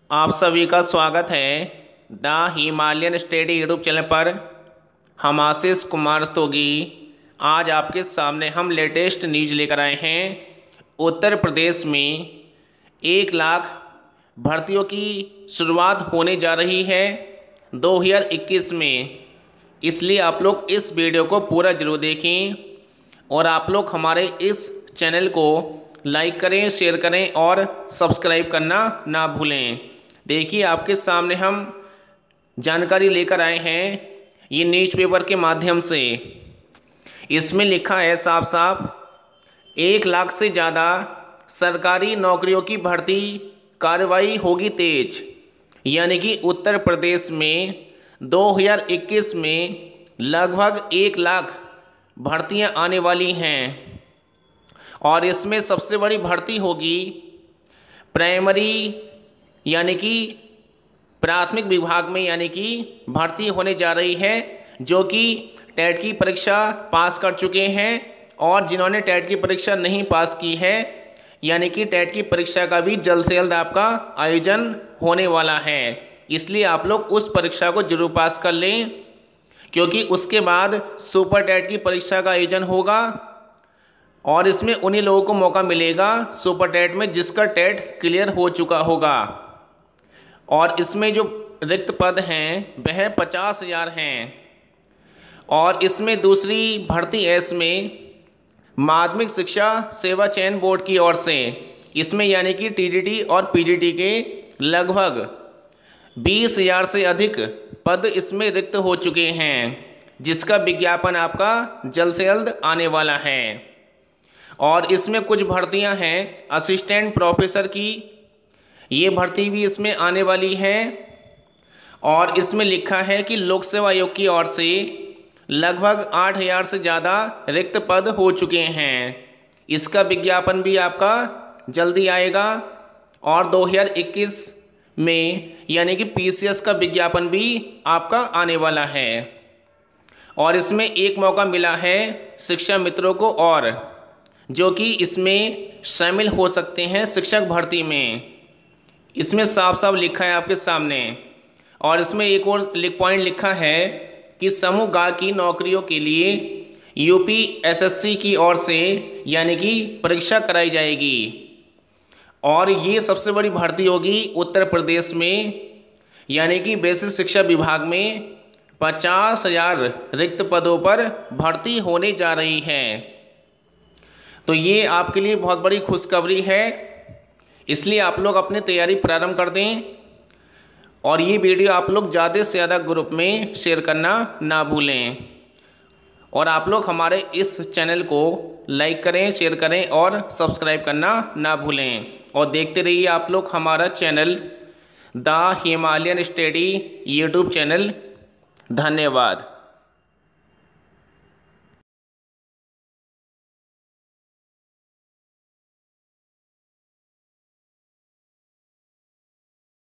आप सभी का स्वागत है the Himalayan study YouTube channel पर। हम आशीष कुमार स्तोगी आज आपके सामने हम लेटेस्ट न्यूज़ लेकर आए हैं। उत्तर प्रदेश में 1 लाख भर्तियों की शुरुआत होने जा रही है 2021 में, इसलिए आप लोग इस वीडियो को पूरा जरूर देखें और आप लोग हमारे इस चैनल को लाइक करें, शेयर करें और सब्सक्राइब करना ना भूलें। देखिए, आपके सामने हम जानकारी लेकर आए हैं ये न्यूज़पेपर के माध्यम से। इसमें लिखा है साफ साफ 1 लाख से ज़्यादा सरकारी नौकरियों की भर्ती कार्रवाई होगी तेज। यानी कि उत्तर प्रदेश में 2021 में लगभग 1 लाख भर्तियां आने वाली हैं और इसमें सबसे बड़ी भर्ती होगी प्राइमरी यानी कि प्राथमिक विभाग में, यानी कि भर्ती होने जा रही है जो कि टेट की परीक्षा पास कर चुके हैं और जिन्होंने टेट की परीक्षा नहीं पास की है, यानी कि टेट की परीक्षा का भी जल्द से जल्द आपका आयोजन होने वाला है। इसलिए आप लोग उस परीक्षा को जरूर पास कर लें, क्योंकि उसके बाद सुपर टेट की परीक्षा का आयोजन होगा और इसमें उन्हीं लोगों को मौका मिलेगा सुपर टेट में जिसका टेट क्लियर हो चुका होगा। और इसमें जो रिक्त पद हैं वह 50,000 हैं और इसमें दूसरी भर्ती है इसमें माध्यमिक शिक्षा सेवा चयन बोर्ड की ओर से। इसमें यानी कि टीडीटी और पीजीटी के लगभग 20,000 से अधिक पद इसमें रिक्त हो चुके हैं, जिसका विज्ञापन आपका जल्द से जल्द आने वाला है। और इसमें कुछ भर्तियां हैं असिस्टेंट प्रोफेसर की, ये भर्ती भी इसमें आने वाली है। और इसमें लिखा है कि लोक सेवा आयोग की ओर से लगभग 8,000 से ज़्यादा रिक्त पद हो चुके हैं। इसका विज्ञापन भी आपका जल्दी आएगा और 2021 में यानी कि पीसीएस का विज्ञापन भी आपका आने वाला है। और इसमें एक मौका मिला है शिक्षा मित्रों को और जो कि इसमें शामिल हो सकते हैं शिक्षक भर्ती में। इसमें साफ साफ लिखा है आपके सामने। और इसमें एक और पॉइंट लिखा है कि समूह ग की नौकरियों के लिए यूपीएसएससी की ओर से यानी कि परीक्षा कराई जाएगी और ये सबसे बड़ी भर्ती होगी उत्तर प्रदेश में, यानी कि बेसिक शिक्षा विभाग में 50,000 रिक्त पदों पर भर्ती होने जा रही है। तो ये आपके लिए बहुत बड़ी खुशखबरी है, इसलिए आप लोग अपनी तैयारी प्रारंभ कर दें और ये वीडियो आप लोग ज़्यादा से ज़्यादा ग्रुप में शेयर करना ना भूलें। और आप लोग हमारे इस चैनल को लाइक करें, शेयर करें और सब्सक्राइब करना ना भूलें। और देखते रहिए आप लोग हमारा channel the Himalayan study YouTube channel. धन्यवाद।